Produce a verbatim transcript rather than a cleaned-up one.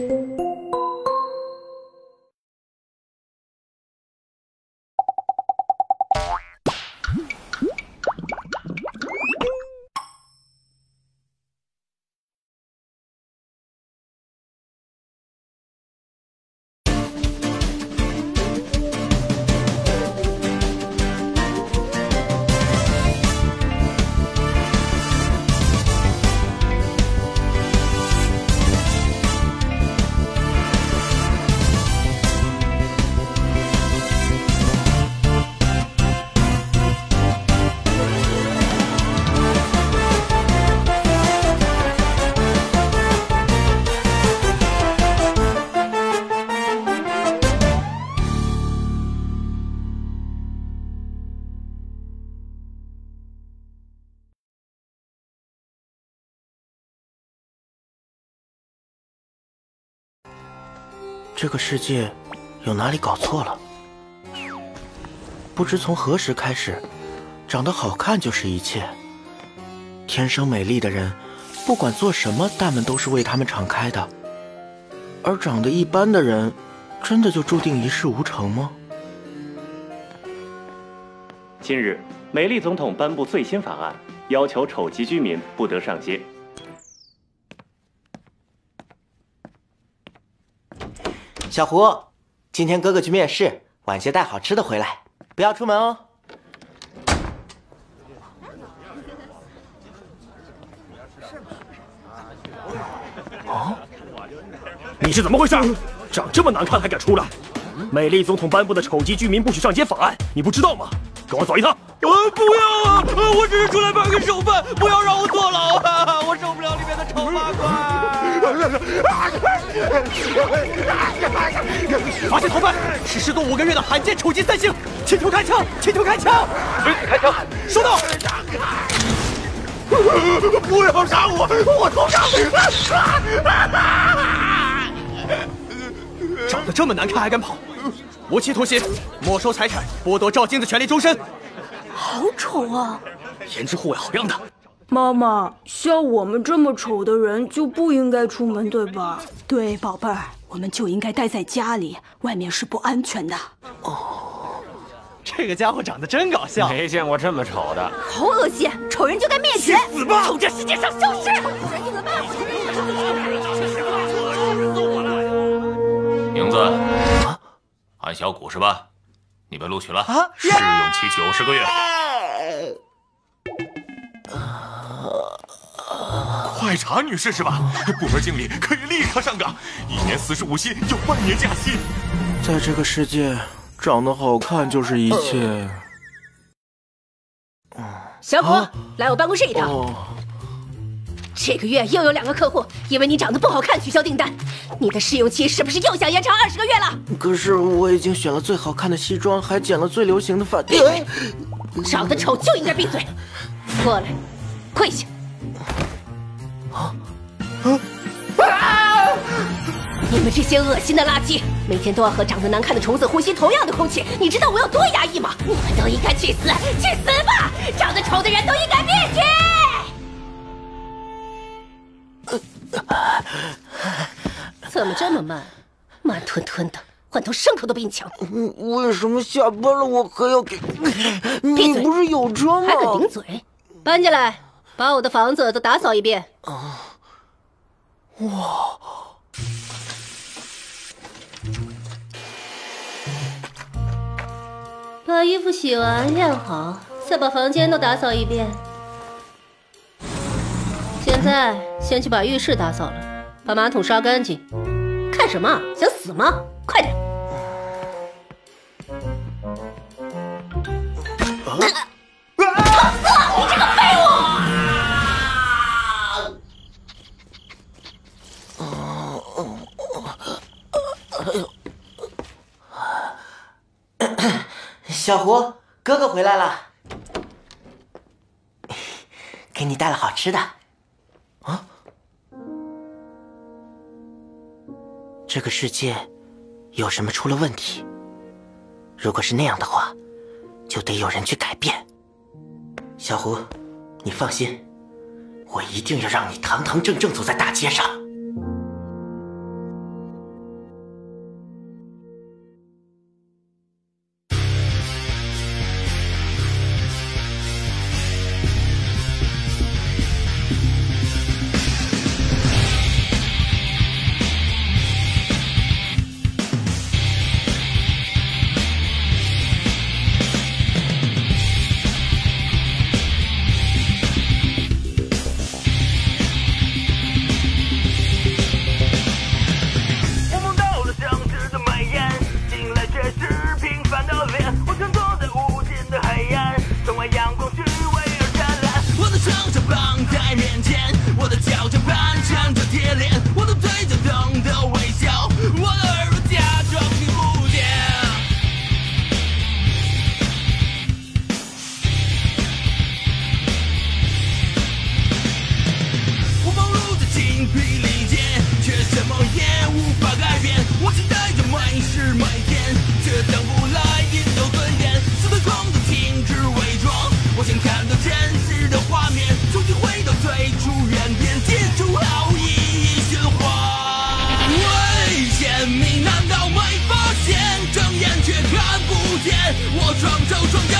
这个世界有哪里搞错了？不知从何时开始，长得好看就是一切。天生美丽的人，不管做什么，大门都是为他们敞开的。而长得一般的人，真的就注定一事无成吗？ 近日，美丽总统颁布最新法案，要求丑籍居民不得上街。 小胡，今天哥哥去面试，晚些带好吃的回来，不要出门哦。 啊！你是怎么回事？长这么难看还敢出来？美丽总统颁布的丑籍居民不许上街法案，你不知道吗？跟我走一趟。 呃，不要啊！我只是出来办个手办，不要让我坐牢啊！我受不了里面的丑八怪。 发现逃犯，实施多五个月的罕见丑籍三星，请求开枪，请求开枪， 准许开枪。 收到。 不要杀我，我头上。 长得这么难看还敢跑，无期徒刑，没收财产，剥夺照镜子权利终身。 好丑啊！ 颜值护卫好样的。 妈妈，像我们这么丑的人就不应该出门，对吧？ 对，宝贝儿，我们就应该待在家里，外面是不安全的。 哦，这个家伙长得真搞笑， 没见过这么丑的， 好恶心！丑人就该灭绝， 死吧！ 从这世界上消失！ 名字，安小谷是吧？你被录取了， 啊、 试用期九十个月。 快查女士是吧？部门经理可以立刻上岗，一年四十五薪，有万年假期。 在这个世界，长得好看就是一切。 小虎，啊、来我办公室一趟。哦、这个月又有两个客户因为你长得不好看取消订单，你的试用期是不是又想延长二十个月了？ 可是我已经选了最好看的西装，还剪了最流行的发。 闭嘴！长得丑就应该闭嘴。过来，跪下。 啊！ 啊！你们这些恶心的垃圾，每天都要和长得难看的虫子呼吸同样的空气，你知道我有多压抑吗？你们都应该去死，去死吧！长得丑的人都应该灭绝！怎么这么慢？慢吞吞的，换头牲口都比你强。 为什么下班了我还要给？你不是有车吗？ 还敢顶嘴！搬进来。 把我的房子都打扫一遍。啊！ 哇！ 把衣服洗完晾好，再把房间都打扫一遍。现在先去把浴室打扫了，把马桶刷干净。看什么？想死吗？快点！啊！ 你这个废物！ 小胡，哥哥回来了，给你带了好吃的。啊！这个世界有什么出了问题？如果是那样的话，就得有人去改变。 小胡，你放心，我一定要让你堂堂正正走在大街上。 眼前，我的脚下盘缠着铁链，我的嘴角等的微笑，我的耳朵假装听不见。我忙碌在精疲力竭，却什么也无法改变。我期待着每时每天，却等不来引导尊严。死的空的停止伪装，我想看到真实的画面，重新回到最初原点，结束好意义循环。危险，你难道没发现？睁眼却看不见，我双手双。